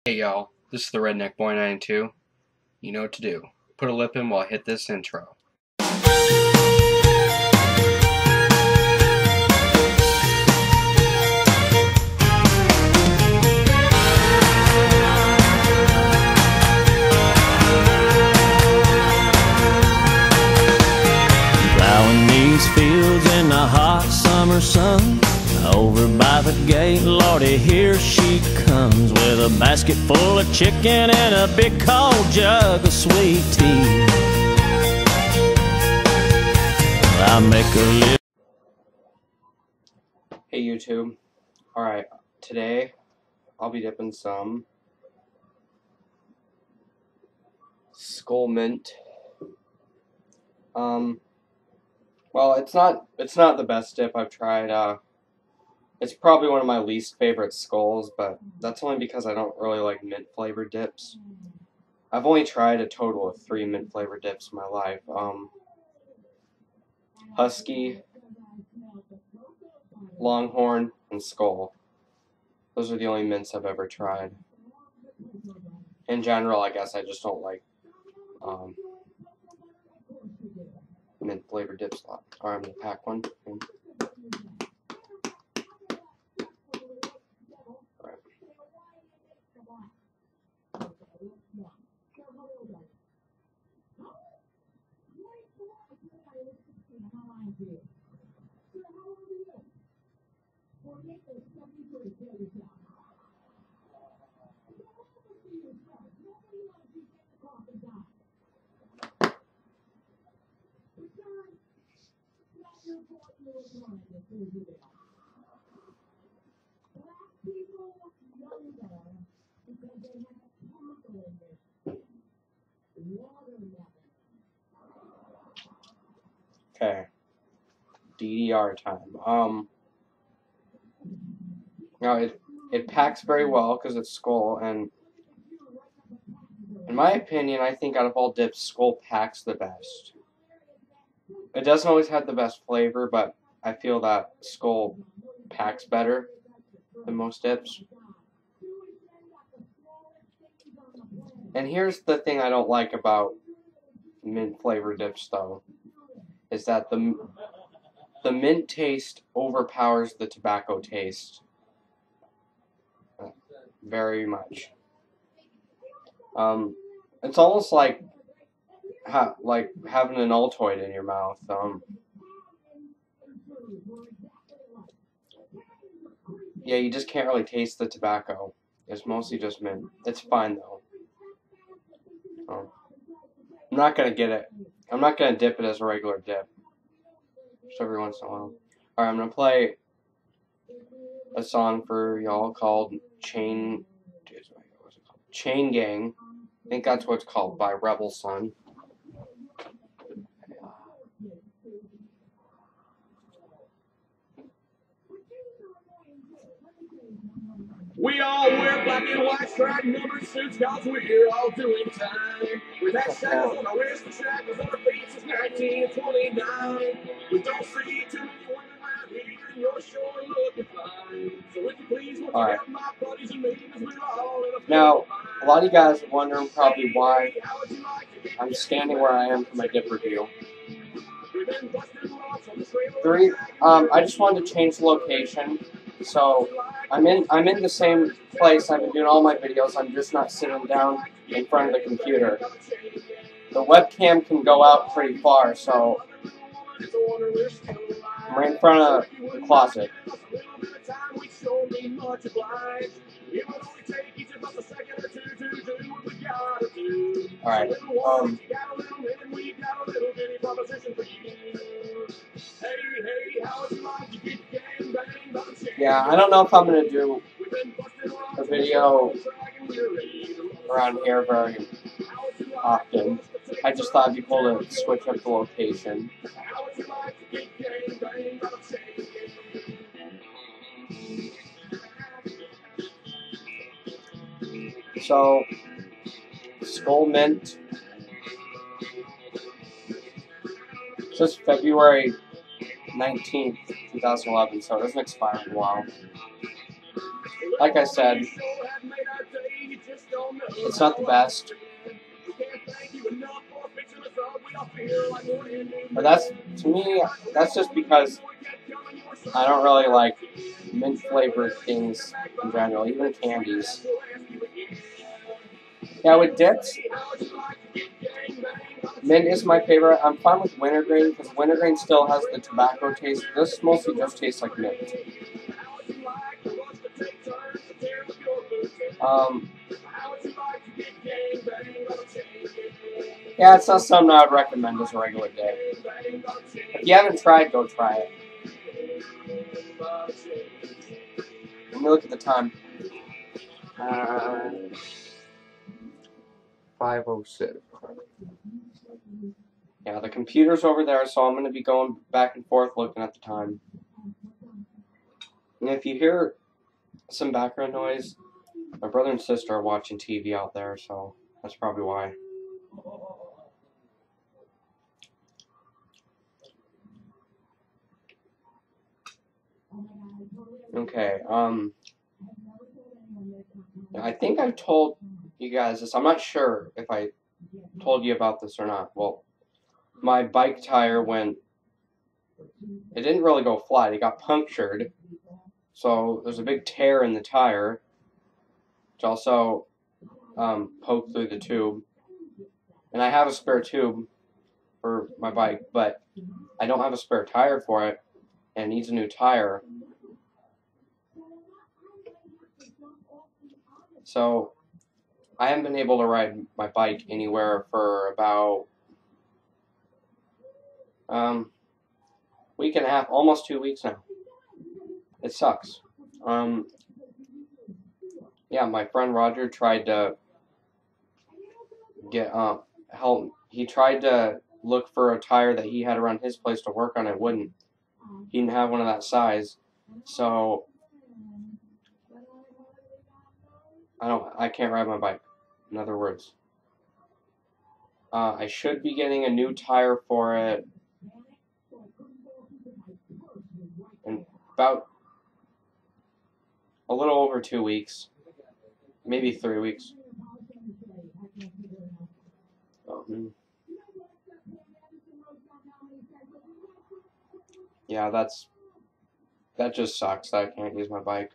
Hey y'all, this is the Redneck Boy 92. You know what to do. Put a lip in while I hit this intro. Plowing these fields in the hot summer sun. Over by the gate, Lordy, here she comes with a basket full of chicken and a big cold jug of sweet tea. I make her live. Hey YouTube. Alright, today I'll be dipping some Skull Mint. Well, it's not the best dip I've tried. It's probably one of my least favorite skulls, but that's only because I don't really like mint flavored dips. I've only tried a total of 3 mint flavored dips in my life. Husky, Longhorn, and Skull. Those are the only mints I've ever tried. In general, I guess I just don't like mint flavored dips a lot. Alright, I'm gonna pack one. Alright. Okay. DDR time. Now it packs very well because it's Skull, and in my opinion, I think out of all dips, Skull packs the best. It doesn't always have the best flavor, but I feel that Skull packs better than most dips. And here's the thing I don't like about mint flavored dips, though, is that the mint taste overpowers the tobacco taste very much. It's almost like having an Altoid in your mouth. Yeah, you just can't really taste the tobacco. It's mostly just mint. It's fine though. I'm not gonna get it. I'm not gonna dip it as a regular dip. Just every once in a while. Alright, I'm gonna play a song for y'all called Chain Gang. I think that's what it's called, by Rebel Son. We all wear black and white striped numbered suits cause we're all doing time. With that shackles on our wrists and shackles on our feet since 1929. We don't see too many women around here and you're sure looking fine. So if you please won't you help my buddies and me because we're all in a Now, a lot of you guys are wondering probably why I'm standing where I am for my dip review. I just wanted to change the location. So I'm in the same place I've been doing all my videos. I'm just not sitting down in front of the computer. The webcam can go out pretty far, so I'm right in front of the closet. Alright, yeah, I don't know if I'm going to do a video around here very often. I just thought it'd be cool to switch up the location. So, Skull Mint. It's just February 19th, 2011, so it doesn't expire in a while. Like I said, It's not the best. But that's, to me, that's just because I don't really like mint flavored things in general, even candies. Yeah, with dips, mint is my favorite. I'm fine with wintergreen because wintergreen still has the tobacco taste. This mostly just tastes like mint. Yeah, it's not something I would recommend as a regular day. If you haven't tried, go try it. Let me look at the time. 5:06. Yeah, the computer's over there, so I'm going to be going back and forth looking at the time. And if you hear some background noise, my brother and sister are watching TV out there, so that's probably why. Okay, I think I've told you guys this. I'm not sure if I told you about this or not. Well, my bike tire it didn't really go flat. It got punctured. So there's a big tear in the tire, which also poked through the tube. And I have a spare tube for my bike, but I don't have a spare tire for it, and it needs a new tire. So I haven't been able to ride my bike anywhere for about week and a half, almost 2 weeks now. It sucks. Yeah, my friend Roger tried to get help. He tried to look for a tire that he had around his place to work on. It wouldn't. He didn't have one of that size, so I can't ride my bike. In other words, I should be getting a new tire for it in about a little over 2 weeks, maybe 3 weeks. Yeah, that just sucks that I can't use my bike.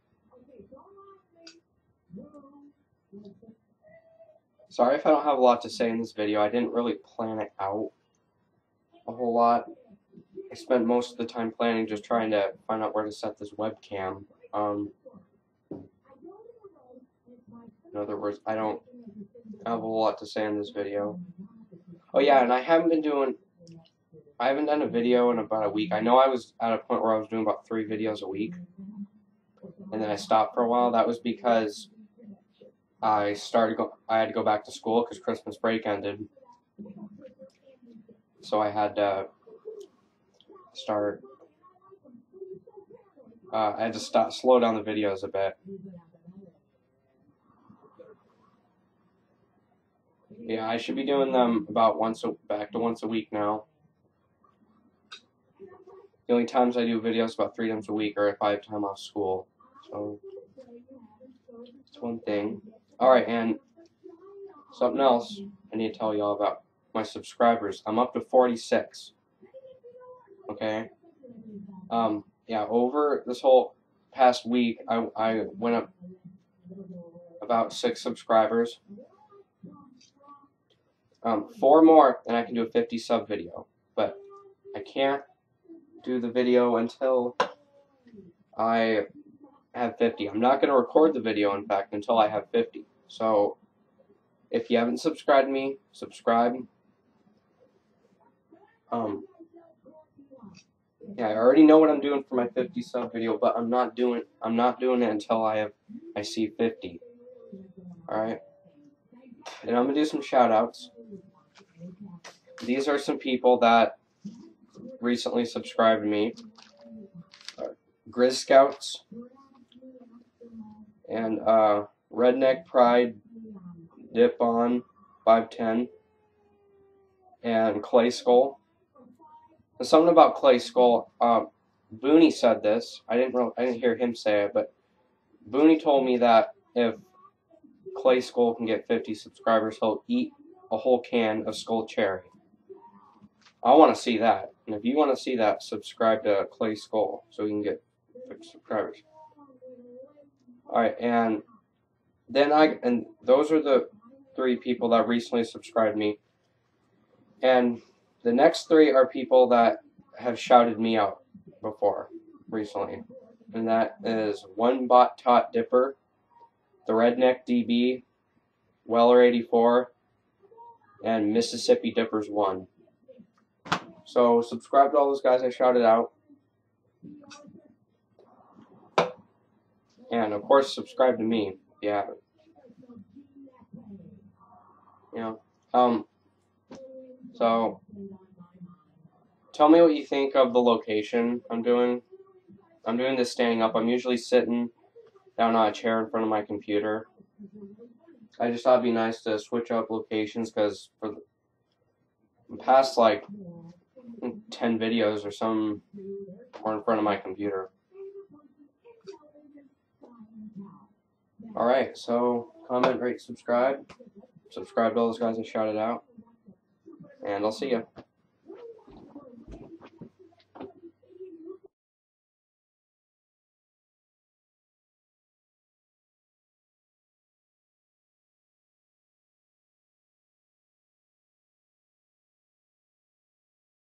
Sorry if I don't have a lot to say in this video. I didn't really plan it out a whole lot. I spent most of the time planning just trying to find out where to set this webcam. In other words, I don't have a whole lot to say in this video. Oh yeah, and I haven't done a video in about a week. I know I was at a point where I was doing about 3 videos a week, and then I stopped for a while. That was because I had to go back to school because Christmas break ended, so I had to slow down the videos a bit. Yeah, I should be doing them about back to once a week now. The only times I do videos about 3 times a week are if I have time off school. So that's one thing. Alright, and something else I need to tell y'all about my subscribers. I'm up to 46. Okay? Yeah, over this whole past week, I went up about 6 subscribers. 4 more, and I can do a 50 sub video. But I can't do the video until I have 50. I'm not going to record the video, in fact, until I have 50. So, if you haven't subscribed to me, subscribe. Yeah, I already know what I'm doing for my 50 sub video, but I'm not doing it until I see 50. Alright? And I'm going to do some shout outs. These are some people that recently subscribed to me. Grizz Scouts and Redneck Pride, Dip On 510, and Clay Skull. And something about Clay Skull. Booney said this. I didn't hear him say it, but Booney told me that if Clay Skull can get 50 subscribers, he'll eat a whole can of Skull Cherry. I want to see that. And if you want to see that, subscribe to Clay Skull so we can get 50 subscribers. Alright, and then those are the 3 people that recently subscribed me. And the next 3 are people that have shouted me out before, recently. And that is One Bot Tot Dipper, The Redneck DB, Weller84, and Mississippi Dippers 1. So subscribe to all those guys I shouted out. And of course subscribe to me if you haven't. You know. So tell me what you think of the location I'm doing. I'm doing this standing up. I'm usually sitting down on a chair in front of my computer. I just thought it'd be nice to switch up locations because for the past like 10 videos or some were in front of my computer. Alright, so comment, rate, subscribe. Subscribe to all those guys I shouted out. And I'll see ya.